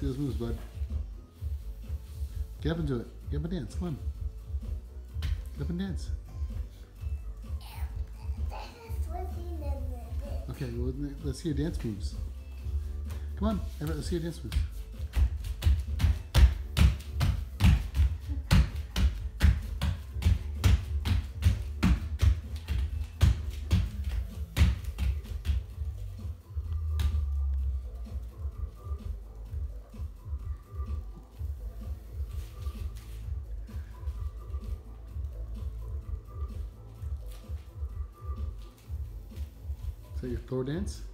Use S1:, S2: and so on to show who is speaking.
S1: See those moves, bud. Get up and do it. Get up and dance. Come on. Get up and dance. Okay, well, let's see your dance moves. Come on, Everett, let's see your dance moves. Is that your floor dance?